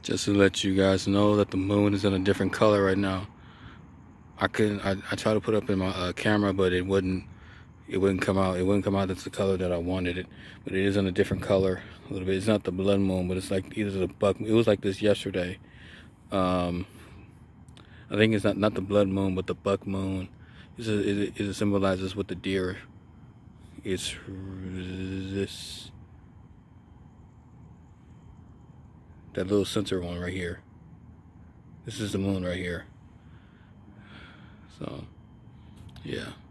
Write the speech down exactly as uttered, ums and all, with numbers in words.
Just to let you guys know that the moon is in a different color right now. I couldn't. I, I tried to put up in my uh, camera, but it wouldn't. It wouldn't come out. It wouldn't come out. That's the color that I wanted it. But it is in a different color a little bit. It's not the blood moon, but it's like either the buck. It was like this yesterday. Um, I think it's not not the blood moon, but the buck moon. It's a, it, it symbolizes with the deer. It's this. That little center one right here. This is the moon right here. So, yeah.